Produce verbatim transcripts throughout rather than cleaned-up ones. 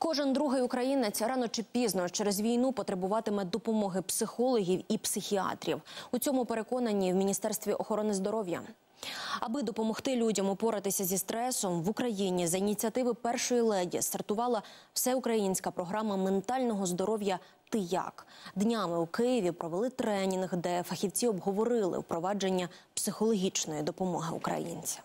Кожен другий українець рано чи пізно через війну потребуватиме допомоги психологів і психіатрів. У цьому переконані в Міністерстві охорони здоров'я. Аби допомогти людям упоратися зі стресом, в Україні за ініціативи першої леді стартувала всеукраїнська програма ментального здоров'я «Ти як?». Днями у Києві провели тренінг, де фахівці обговорили впровадження психологічної допомоги українцям.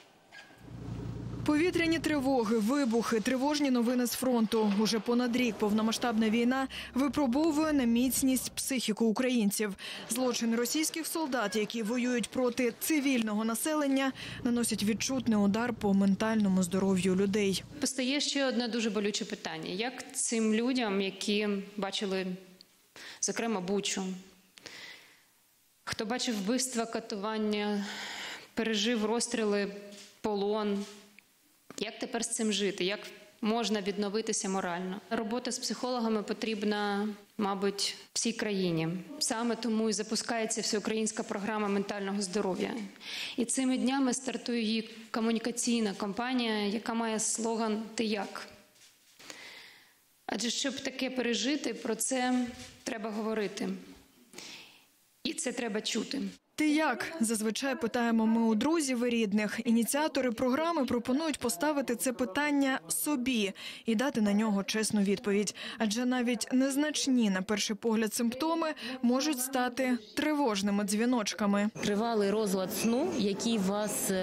Повітряні тривоги, вибухи, тривожні новини з фронту. Уже понад рік повномасштабна війна випробовує на міцність психіку українців. Злочини російських солдат, які воюють проти цивільного населення, наносять відчутний удар по ментальному здоров'ю людей. Постає ще одне дуже болюче питання. Як цим людям, які бачили, зокрема, Бучу, хто бачив вбивства, катування, пережив розстріли, полон, як тепер з цим жити? Як можна відновитися морально? Робота з психологами потрібна, мабуть, всій країні. Саме тому і запускається всеукраїнська програма ментального здоров'я. І цими днями стартує її комунікаційна кампанія, яка має слоган «Ти як?». Адже щоб таке пережити, про це треба говорити. І це треба чути. «Ти як?» – зазвичай питаємо ми у друзів і рідних. Ініціатори програми пропонують поставити це питання собі і дати на нього чесну відповідь. Адже навіть незначні, на перший погляд, симптоми можуть стати тривожними дзвіночками. Тривалий розлад сну, який вас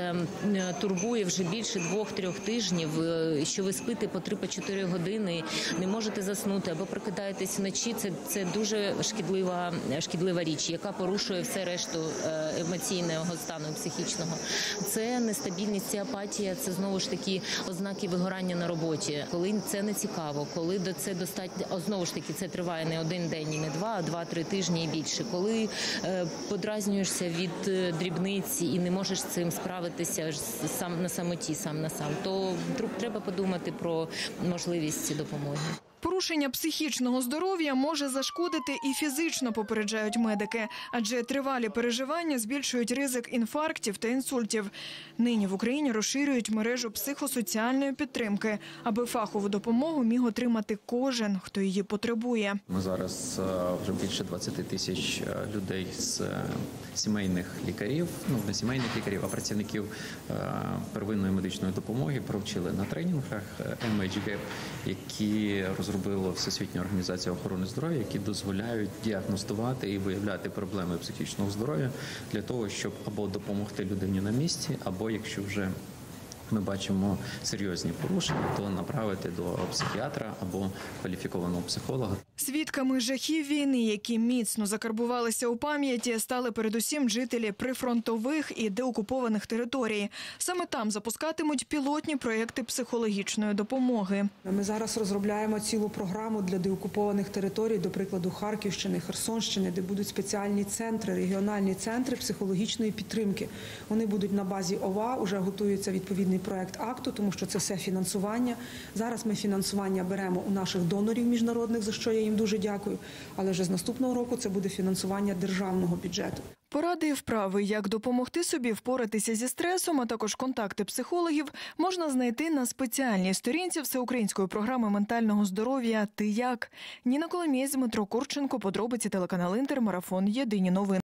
турбує вже більше двох-трьох тижнів, що ви спите по три-чотири години, не можете заснути або прокидаєтесь вночі, це, це дуже шкідлива, шкідлива річ, яка порушує все решту емоційного стану, психічного. Це нестабільність, це апатія, це знову ж таки ознаки вигорання на роботі. Коли це не цікаво, коли до це достатньо, знову ж таки, це триває не один день і не два, а два-три тижні і більше. Коли е, подразнюєшся від дрібниці і не можеш з цим справитися сам на самоті, сам на сам, то треба подумати про можливість допомоги. Порушення психічного здоров'я може зашкодити і фізично, попереджають медики, адже тривалі переживання збільшують ризик інфарктів та інсультів. Нині в Україні розширюють мережу психосоціальної підтримки, аби фахову допомогу міг отримати кожен, хто її потребує. Ми зараз вже більше двадцяти тисяч людей з сімейних лікарів, ну не сімейних лікарів, а працівників первинної медичної допомоги провчили на тренінгах ем ейч геп, які розробила Всесвітня організація охорони здоров'я, які дозволяють діагностувати і виявляти проблеми психічного здоров'я для того, щоб або допомогти людині на місці, або якщо вже ми бачимо серйозні порушення, то направити до психіатра або кваліфікованого психолога. Свідками жахів війни, які міцно закарбувалися у пам'яті, стали передусім жителі прифронтових і деокупованих територій. Саме там запускатимуть пілотні проєкти психологічної допомоги. Ми зараз розробляємо цілу програму для деокупованих територій, до прикладу Харківщини, Херсонщини, де будуть спеціальні центри, регіональні центри психологічної підтримки. Вони будуть на базі ОВА, вже готується відповідний проєкт акту, тому що це все фінансування. Зараз ми фінансування беремо у наших донорів міжнародних, за що я їм дуже дякую, але вже з наступного року це буде фінансування державного бюджету. Поради і вправи, як допомогти собі впоратися зі стресом, а також контакти психологів, можна знайти на спеціальній сторінці всеукраїнської програми ментального здоров'я «Ти як?». Ніна Коломієць, Дмитро Курченко, подробиці, телеканал Інтер, марафон «Єдині новини».